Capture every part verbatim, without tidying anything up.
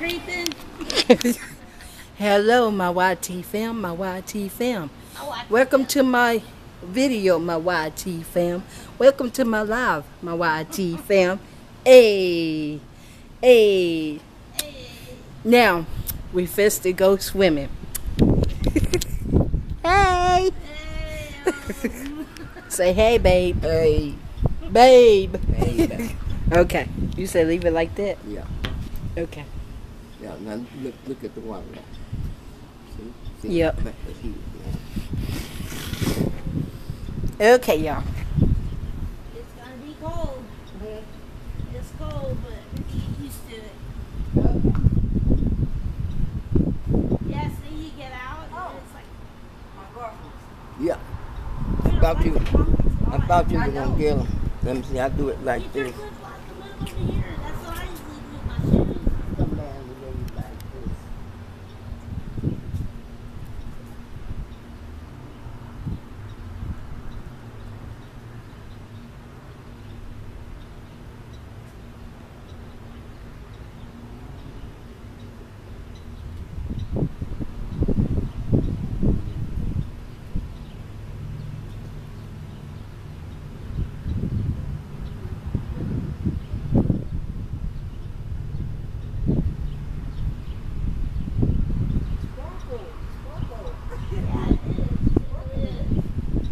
creeping. Hello, my Y T fam, my Y T fam. I watch Welcome it. to my video, my Y T fam. Welcome to my live, my Y T fam. Hey, hey. Hey. Now, we first to go swimming. Hey. Hey, um, Say hey, babe. Hey, Babe. hey, babe. Okay. You say leave it like that? Yeah, Okay. yeah. Now look, look at the water. See, see. Yep. Back to here, yeah. Okay, y'all. it's gonna be cold. It's cold, but get used to it. Yeah, see, you get out, and it's like, Yeah. you know, Thought like you, the pumpkin's I gone. thought you I were know. gonna get them. Let me see. I do it like Get your this. flip flops and move over here. That's what I usually do with my shoes. Come down the way like this. Yeah, it is. It really is.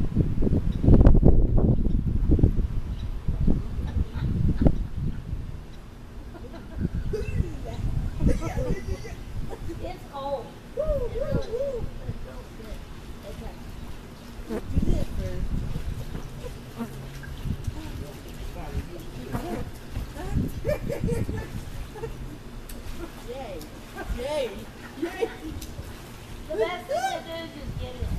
It's cold. It really is. It feels good. Okay. Do this first. Yay. Yay. Yay. The best thing to do is just get in.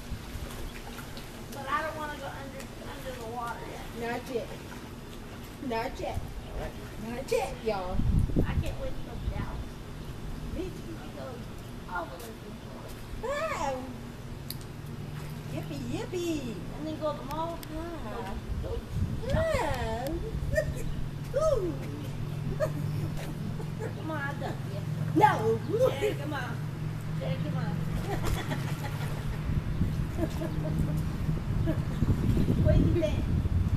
But I don't want to go under under the water yet. Not yet. Not yet. Not yet, y'all. I can't wait to go down. Me I go all the way to the floor. Ah. Yippee, yippee. And then go to the mall. Ah. Go, go Ah. Ooh. Come on, I duck you. No. Jerry, come on. Jerry, come on. What do you think?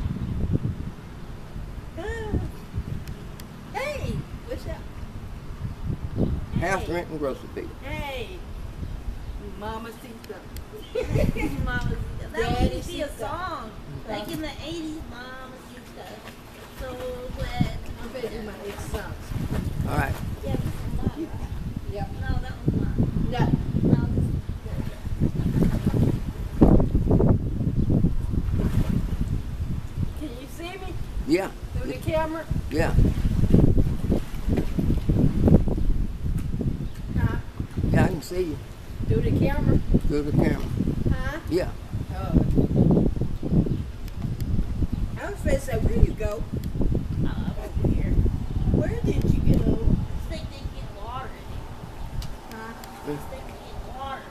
Ah. Hey, what's up? House rent and grocery bill. Hey. Mama Sita. Mama, that Daddy used to be a Sita. song. Like in the eighties, Mama Sita. So glad. I'm ready to do my next song. All right. Yeah, this is mine, right? Yep. No, that was mine. No. No, this is Can you see me Yeah, through the camera? yeah, Huh? yeah. I can see you Through the camera? through the camera. Huh? Yeah. Oh. I was going to say, where you go? uh, over here. Where did you go? This thing didn't get water in it. Huh? This thing didn't get water.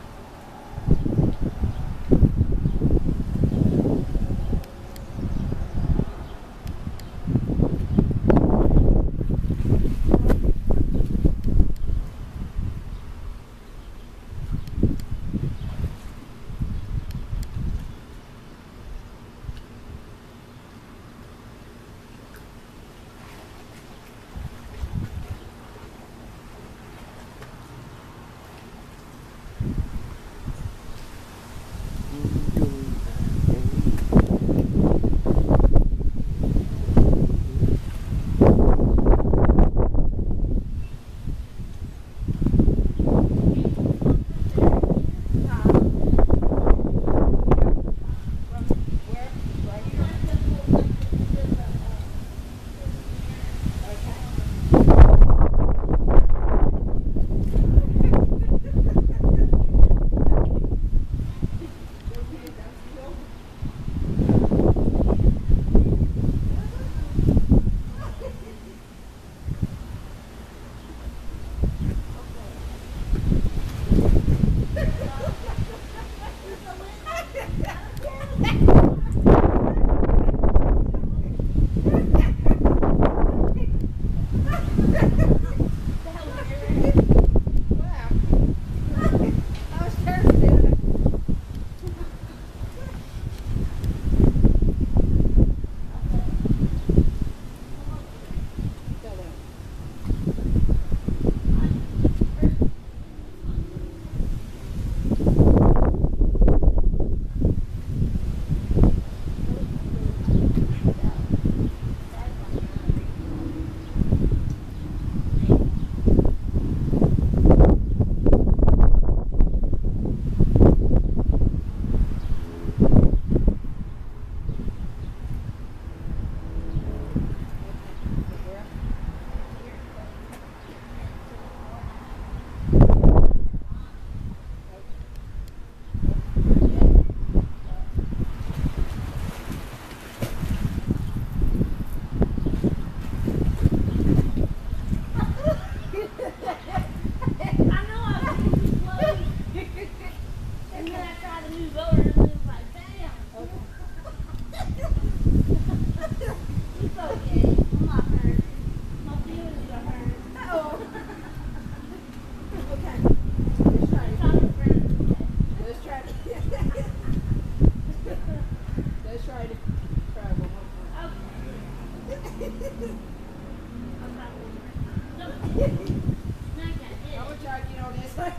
That's right.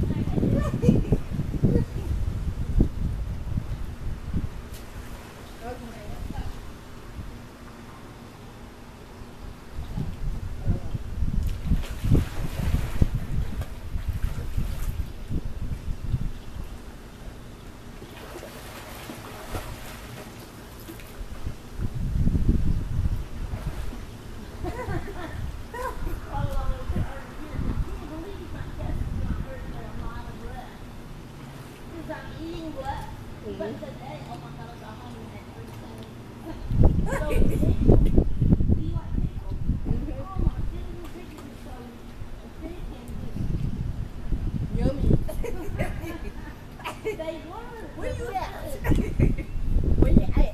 Where you at? Where you at?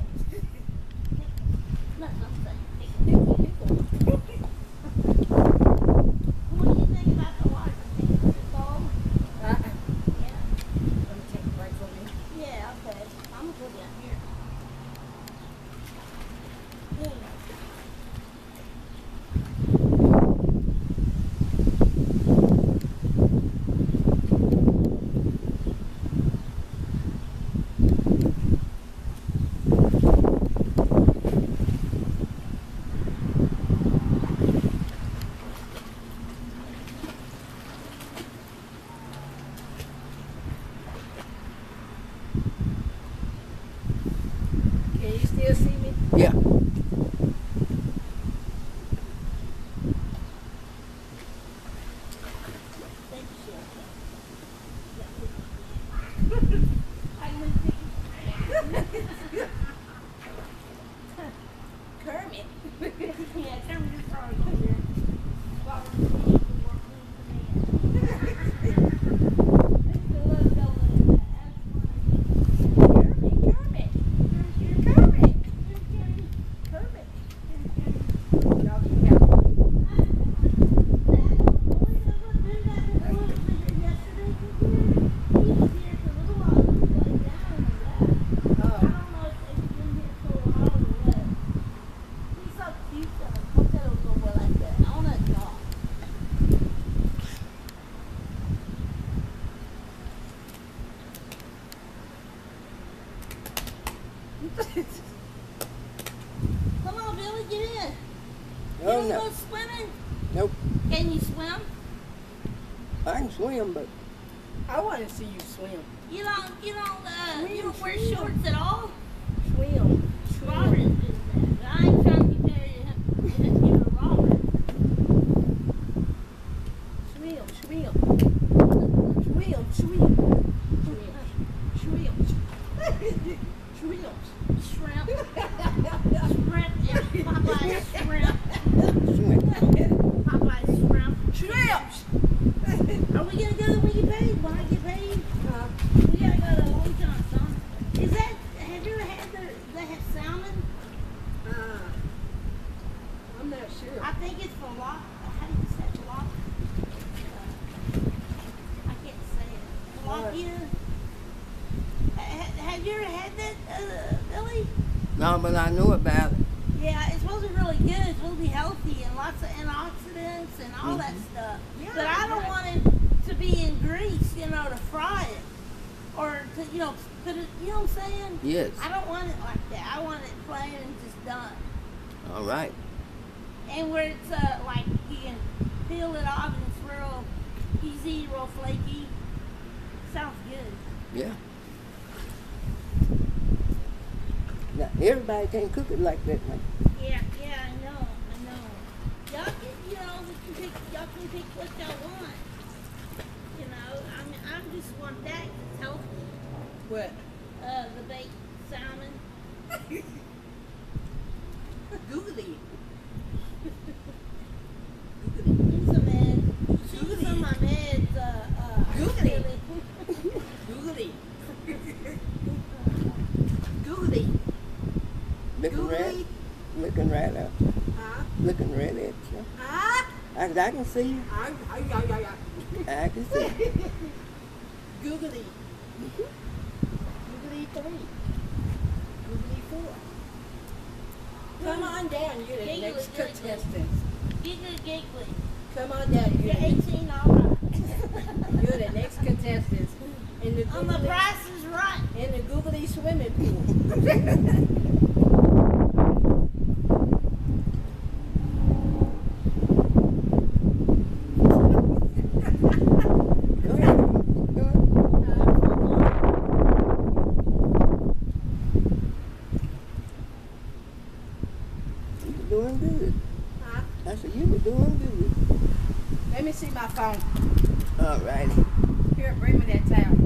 What do you think about the water? Think it's cold? Uh-uh. Yeah. Let me take a break from you. Yeah, okay. I'm gonna go down here. Yeah. Can you still see me? Yeah. Thank you. Kermit. Yeah, come just throw it in there. While we're eating, we're Kermit, Kermit. Kermit. Kermit. Y'all can help. Oh. Come on, Billy, get in. You Oh wanna no. go swimming? Nope. Can you swim? I can swim, but I want to see you swim. You don't, you don't, uh, Swim, you don't wear swim. shorts at all? Swim. Robert Swim. is that. But I ain't trying to compare you to you to Robert. Swim. Swim. Swim. Swim. Swim. Swim. Swim. Shrimp. Shrimp, yeah. Popeye's shrimp. swim. Popeye's shrimp. Shrimps. Are we gonna go when you get paid? When I get paid? Uh, We gotta go to Long John, son. Is that, have you ever had the, they have salmon? uh, I'm not sure. I think it's for lot, how do you say it? Lot? Uh, I can't say it. Tilapia? Ha- Have you ever had that, uh, Billy? No, but I know about it. Yeah, it's supposed to be really good. It's supposed to be healthy and lots of antioxidants and all that Mhm. stuff. Yeah, But I don't right. want it to be in grease, you know, to fry it. Or to, you know, put it, you know what I'm saying? Yes. I don't want it like that. I want it plain and just done. All right. And where it's uh, like you can peel it off and it's real easy, real flaky. Sounds good. Yeah. Now, everybody can't cook it like that, man. Yeah, yeah, I know, I know. Y'all can, you know, we can pick, y'all can pick what y'all want. You know, I mean, I just want that 'cause it's healthy. What? Uh, the baked salmon. Googly. Give me some meds. Give me some of my meds. Uh, uh, Googly. Billy. Googly. Googly. Looking right, Googly. looking right up, Huh? looking right at you. Huh? I, I can see you. Ay, ay, ay, ay, ay. I can see you. Googly. Googly three. Googly four. Come on down, you're the Giggly, next giggly. contestant. Giggly giggly. Come on down, You're you're the, eighteen, all right. you're phone. Alrighty. Here, bring me that towel.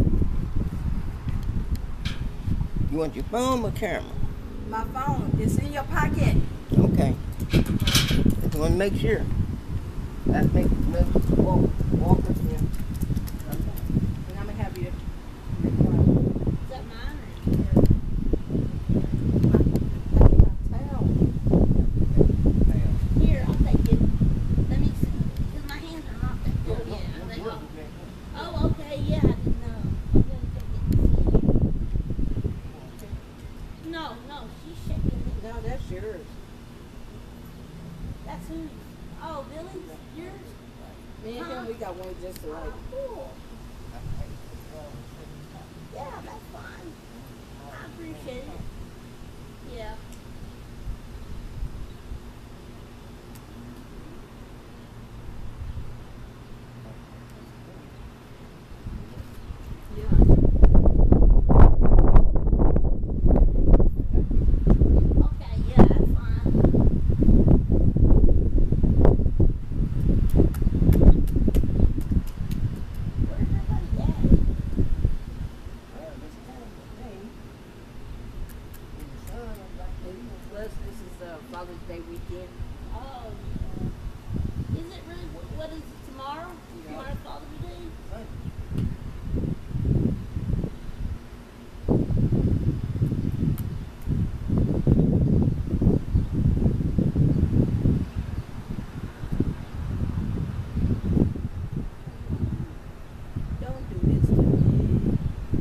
You want your phone or camera? My phone. It's in your pocket. Okay. Just want to make sure. That makes me walk, walk up here. And I'm going to have you. Is that mine? Here, I'll take it. Let me see. Because my hands are not that good. Oh, yeah. They are. Oh, okay. Yeah, I didn't know. I'm going to take it and see. No, no, she's shaking it. No, that's yours. That's who. Oh, Billy's? Yours? Me and him, we got one just alike. Cool. Yeah, that's fine. I appreciate it. Yeah. Okay, yeah, that's fine. Where's everybody at? Plus, this is uh, Father's Day weekend. Oh, yeah. Is it really? What, what is it tomorrow? Yeah. Tomorrow's Father's Day? Don't do this to me.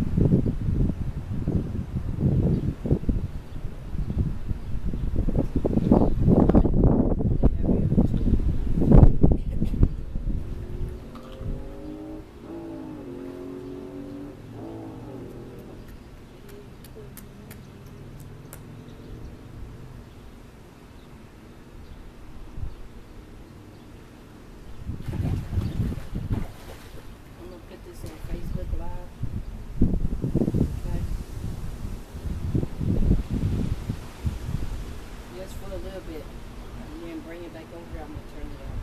I'm gonna put this on Facebook Live. Okay. Just for a little bit. And then bring it back over here. I'm gonna turn it off.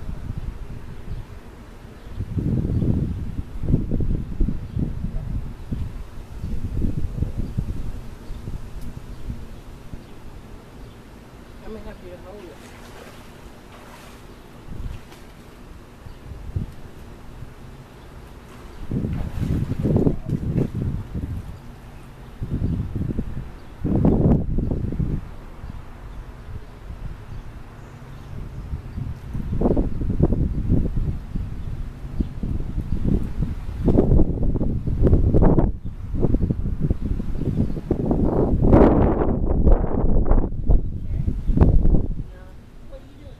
I'm gonna have you to hold it. What are you doing?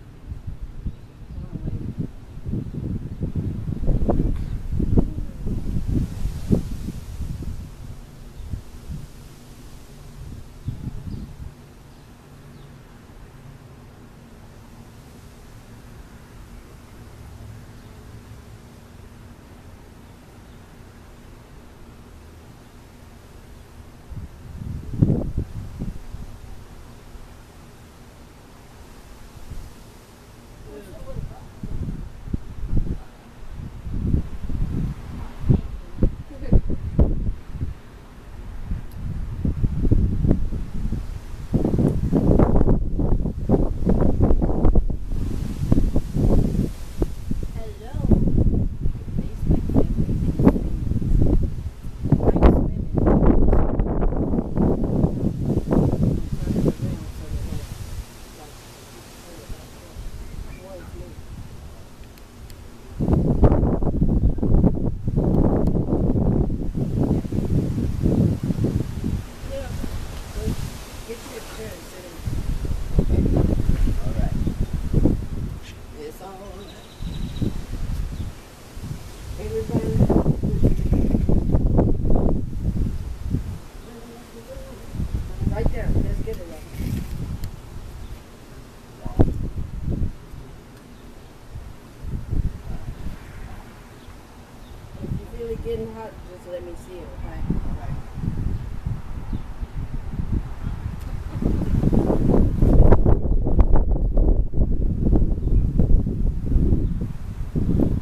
Right there. Let's get it right. If you feel it getting hot, just let me see it, okay? All right.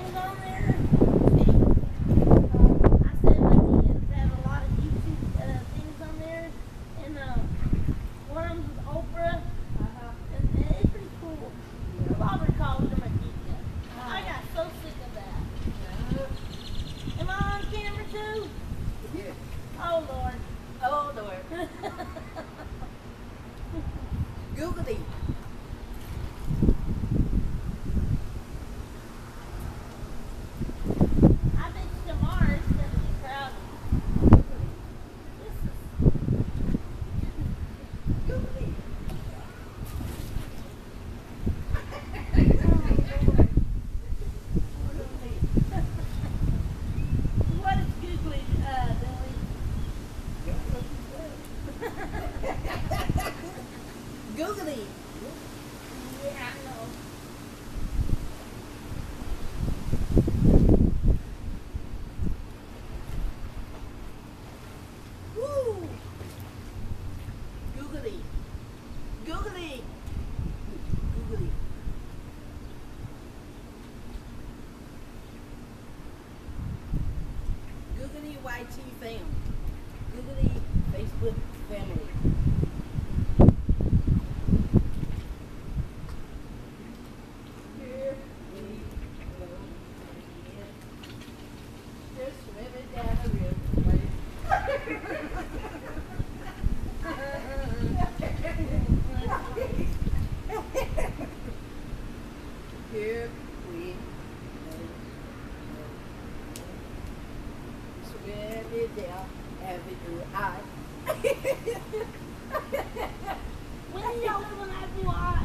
things on there. I said my D Ms have a lot of YouTube uh, things on there, and uh, one of them is Oprah, and, and it's pretty cool. Robert calls them a D M. I got so sick of that. Am I on camera too? Yeah. Oh Lord. Oh, Lord. Googly. I think tomorrow it's gonna be crowded. This is Googly. what is googly, uh, Billy? Googly. Yeah, I know. Woo. Googly. Googly. Googly. Googly Y T fam. Googly Facebook family. Here we go again. Just swimming down the river. Here we go. Swimming down Avenue I. When are y'all when I do I?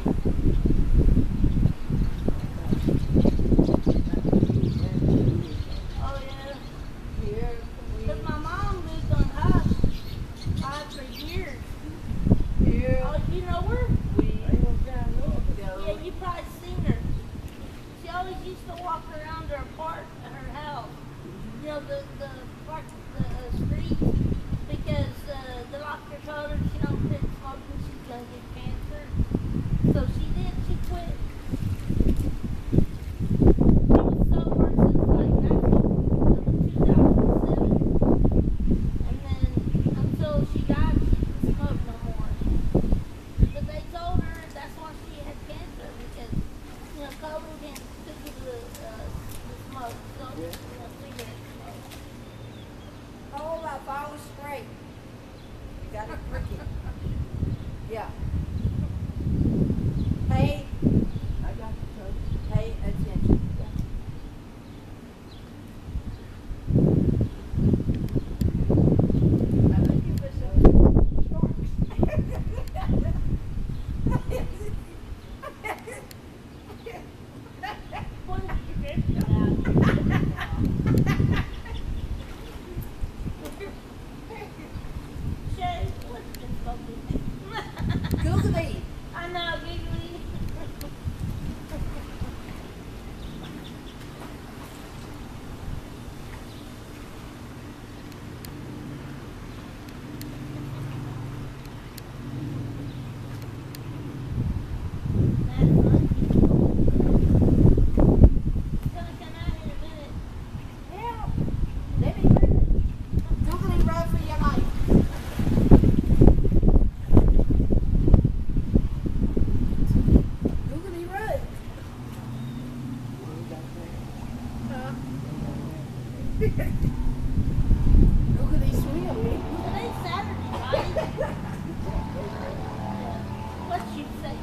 Oh yeah. Here we Because my mom lived on Hush uh, for years. Here Oh, you know her? we Yeah, go. you probably seen her. She always used to walk around her park at her house. You know, the, the park, the uh, street. Because uh, the doctor told her she don't quit smoking, she's going to get cancer. So she did, she quit. She was sober since like two thousand seven. And then until she died, she didn't smoke no more. But they told her that's why she had cancer because, you know, COVID didn't stick with the, uh, the smoke. So, you know, cigarette smoke. Hold up, I was straight. You got it crooked. Yeah. Pay, I got the coach. pay attention. I'm looking for some What is your dress about? Shay, what's this fucking Googly. I know, giggly. That's funny. It's gonna come out here in a minute. Help. Let me bring it. Googly, run for your life. Googly, run. Huh? Googly, swim. Today's Saturday, right? What you say?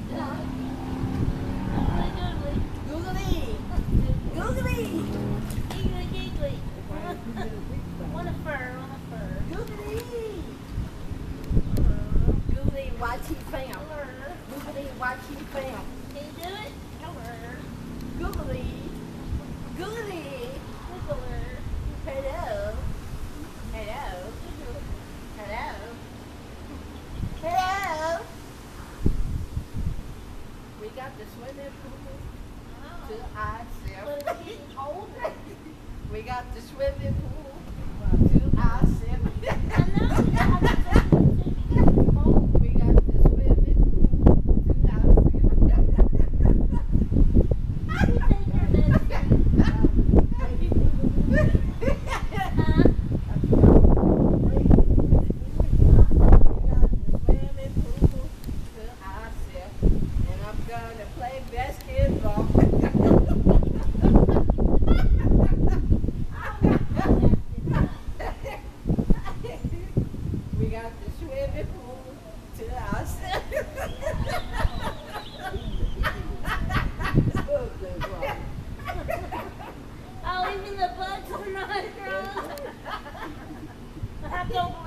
Googly, googly. Googly. Googly. Giggly, giggly. Want a fur, want a fur. Googly. Googly, Y T fam. Fur. Googly, Y T fam. Can you do it? Fur. Googly. Googly. Wiggler. Hello. Hello. Hello. Hello. We got the swimming pool to But ourselves. it's getting colder. We got the swimming pool to ourselves. I know. You have to take it to get cold. We got the swimming pool to ourselves. You take your medicine. stopped over